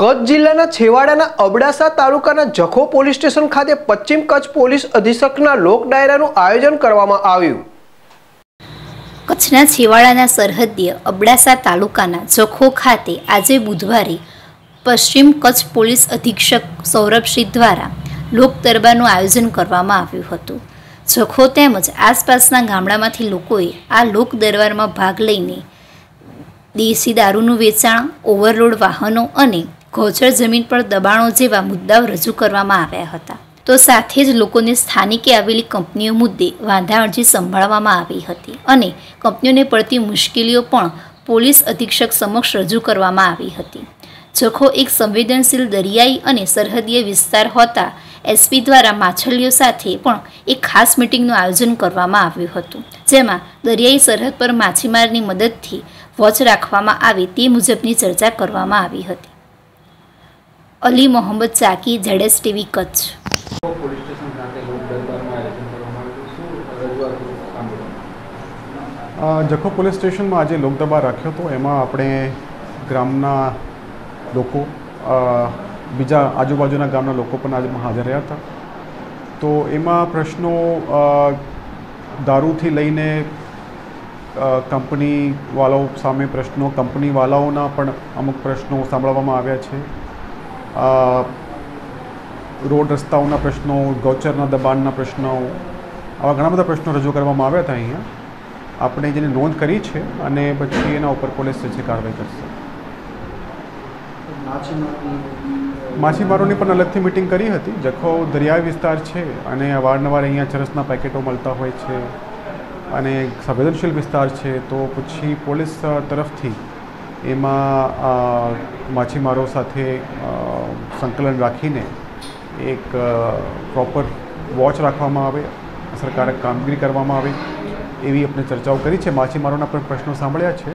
कच्छ जिल्लाना छेवाड़ाना अबડાસા तालुकाना जखो police station खाते पश्चिम Kutch police अधीक्षकना लोक डायराનું आयोजन કરવામાં આવ્યું। कच्छना छेवाड़ाना सरहदीय अबડાસા तालुकाना जखो खाते आज बुधवारे पश्चिम कच्छ पोलीस अधीक्षक सौरभसिंह द्वारा लोक दरबारનું आयोजन કરવામાં આવ્યું હતું। जखो તેમજ आसपासना ગામડામાંથી લોકોએ આ લોક દરબારમાં ભાગ લઈને દેશી દારૂનું વેચાણ, ઓવરલોડ વાહનો અને ગોચર જમીન પર દબાણો જેવા મુદ્દાઓ રજૂ કરવામાં આવ્યા હતા। તો સાથે જ લોકોને સ્થાનિકે આવેલી કંપનીઓ મુદ્દે વાંધા અરજી સંભાળવામાં આવી હતી અને કંપનીઓને પડતી મુશ્કેલીઓ પણ પોલીસ અધિક્ષક સમક્ષ રજૂ કરવામાં આવી હતી। જખો એક સંવેદનશીલ દરિયાઈ અને સરહદીય વિસ્તાર હોતા એસપી દ્વારા માછલીઓ સાથે પણ એક ખાસ મિટિંગનું આયોજન કરવામાં આવ્યું હતું, જેમાં દરિયાઈ સરહદ પર માછીમારની મદદથી વોચ રાખવામાં આવે તે મુજબની ચર્ચા કરવામાં આવી હતી। Ali Mohammad Chaki, ZS TV Kutch. जखो पोलीस स्टेशन में आज लोक दरबार राख्यो तो एमां आपणे ग्रामना लोको बीजा आजूबाजूना गामना लोको पण आज हाजर रह्या था। तो एमां प्रश्नों दारूथी लईने कंपनी वालों सामे प्रश्नों, कंपनी वालाओना पण अमुक प्रश्नों सांभळवामां आव्या छे। रोड रस्ताओना प्रश्नों, गौचरना दबाणना प्रश्नों, आवा घणा बधा प्रश्नों रजू करवामां आव्या हता। अहींया आपणे जेने नोंध करी छे अने पछी एना उपर पोलीस जे कारवाई करशे। माछीमारोनी पण अलगथी मीटिंग करी हती। जखो दरियाई विस्तार छे अने अवारनवार अहींया चरसना पेकेटो मळता होय छे अने संवेदनशील विस्तार छे, तो पछी पोलीस तरफथी एमां माछीमारो साथे संकलन राखीने एक प्रॉपर वॉच राखवामां आवे, असरकारक कामगीरी करवामां आवे एवी अपने चर्चाओ करी छे। माछीमारोना पण प्रश्नों सांभळ्या छे।